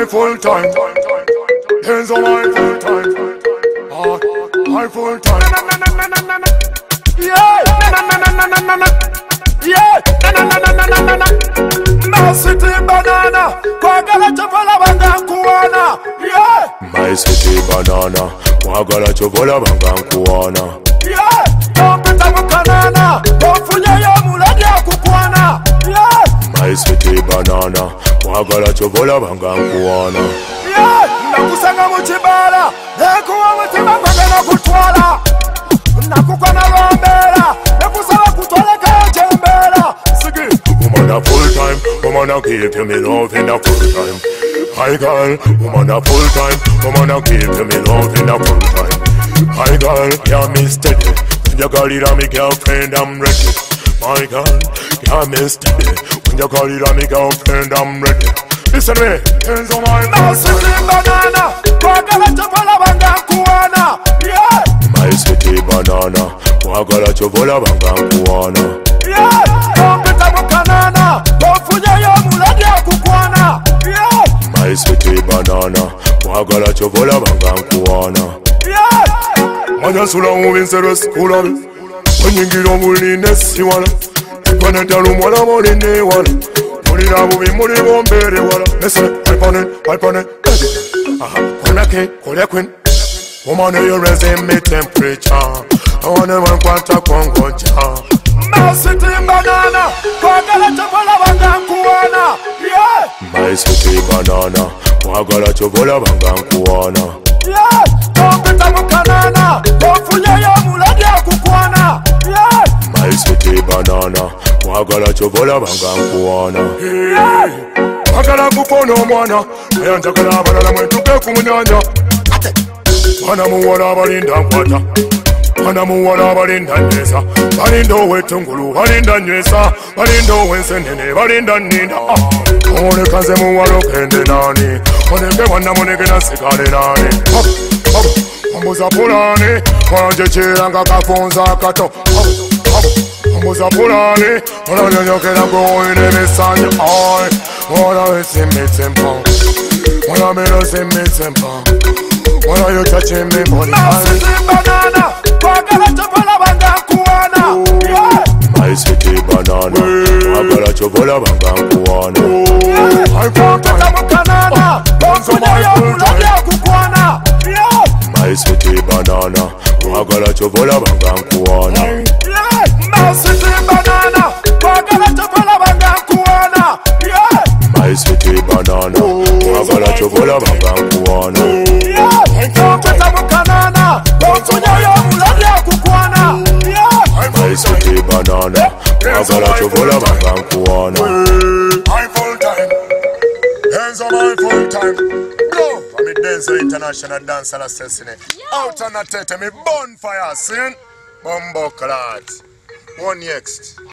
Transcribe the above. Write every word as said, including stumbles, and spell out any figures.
my full time. Denzo my full time. Ah, my full time. Yeah, na na na na na na na. Yeah, na na na na na na na. My city banana, kwagala chovola banga kuona. Yeah, my city banana, kwagala chovola banga kuona. Yeah, kompeta mukanana, ofunye yo muladi akukwana. Yeah, my city banana, kwagala chovola banga kuona. Yeah, nakusanga muchibala, ekuwa mutima kwagala kutwala. Nakukwana rombera, nakusala kutwala jembera. Sigi, woman a full time, woman a give you me love in a full time. Hi girl, woman a full time, woman a give you me love in a full time. Hi girl, yeah me steady. When you call it a me girlfriend, I'm ready. My girl, yeah me steady. When you call it a me girlfriend, I'm ready. Listen me, hands on my my city banana, kwagala chovola banga kuona. Yeah, my city banana, kwagala chovola banga kuona. Yeah, kompeta mukanana, ofunye yo muladi akukwana. Yeah, my city banana, kwagala chovola banga kuona. Yeah, manya sula uvinsero skulami, onyingiro muline siwala, ipane dalu mwala moline wala. Mulira bubi muri bombere wala. Listen, hype on it, hype on it. Aha, kona ke, kole queen. Woman, you raising me temperature. I wanna one quarter Congo ja. My city banana, kwagala chovola banga kuona. Yeah, my city banana, kwagala chovola banga kuona. Yeah, kompeta mukanana, ofunye yo muladi akukwana. Yeah, my city banana, kwagala chovola banga kuona. Yeah, kwagala kufona omwana, ayanjagala abalala mwetuke kumunyanja. Wana muwala balinda nkwata, wana muwala balinda nywesa, balinda owetungulu, balinda nywesa, balinda owensenene, balinda nninda. Oneka nze muwala okende nani, oneke wana muneke nasigale nani. Ombuza pulani, wanje kiranga kafunza kato. Ombuza pulani, olanyonyokera gwoyine misanya. Wala wesimitsempa, wala mero simitsempa. Why are you touching me, money? My city banana, kwagala chovola banga kuona. Yeah, my city banana, kwagala chovola banga kuona. Yeah, kompeta mukanana, ofunye yo muladi akukwana. Yeah, my city banana, kwagala chovola banga kuona. Yeah, my city banana, kwagala chovola banga kuona. Yeah, my city banana, kwagala chovola banga kuona. Kompeta mukanana, ofunye yo muladi akukwana. Yeah, my city banana, kwagala chovola banga kuona. My full time, hands on my full time. Go, I'm a Denzo International Dancehall Assassinate. Out on a tete, me bonfire, sin. Bumbo clad. One next.